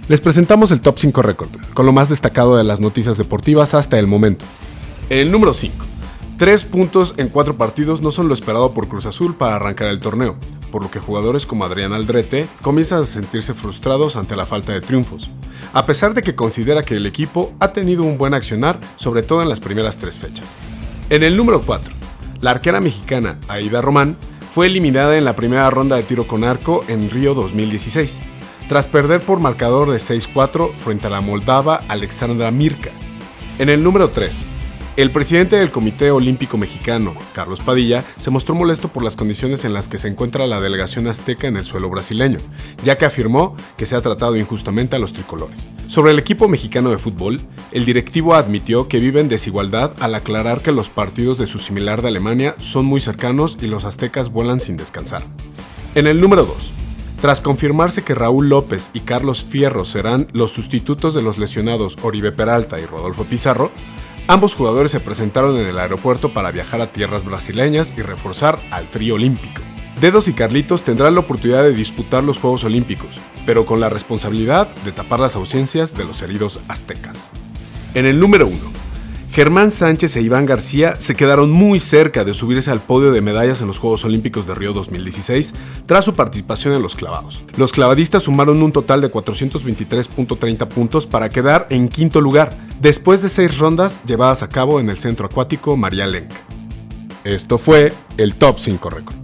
Les presentamos el Top 5 Record, con lo más destacado de las noticias deportivas hasta el momento. El número 5. 3 puntos en 4 partidos no son lo esperado por Cruz Azul para arrancar el torneo, por lo que jugadores como Adrián Aldrete comienzan a sentirse frustrados ante la falta de triunfos, a pesar de que considera que el equipo ha tenido un buen accionar, sobre todo en las primeras 3 fechas. En el número 4. La arquera mexicana Aida Román fue eliminada en la primera ronda de tiro con arco en Río 2016, tras perder por marcador de 6-4 frente a la moldava Alexandra Mirka. En el número 3. El presidente del Comité Olímpico Mexicano, Carlos Padilla, se mostró molesto por las condiciones en las que se encuentra la delegación azteca en el suelo brasileño, ya que afirmó que se ha tratado injustamente a los tricolores. Sobre el equipo mexicano de fútbol, el directivo admitió que vive en desigualdad al aclarar que los partidos de su similar de Alemania son muy cercanos y los aztecas vuelan sin descansar. En el número 2. Tras confirmarse que Raúl López y Carlos Fierro serán los sustitutos de los lesionados Oribe Peralta y Rodolfo Pizarro, ambos jugadores se presentaron en el aeropuerto para viajar a tierras brasileñas y reforzar al trío olímpico. Dedos y Carlitos tendrán la oportunidad de disputar los Juegos Olímpicos, pero con la responsabilidad de tapar las ausencias de los heridos aztecas. En el número 1. Germán Sánchez e Iván García se quedaron muy cerca de subirse al podio de medallas en los Juegos Olímpicos de Río 2016 tras su participación en los clavados. Los clavadistas sumaron un total de 423.30 puntos para quedar en quinto lugar, después de 6 rondas llevadas a cabo en el centro acuático María Lenk. Esto fue el Top 5 Record.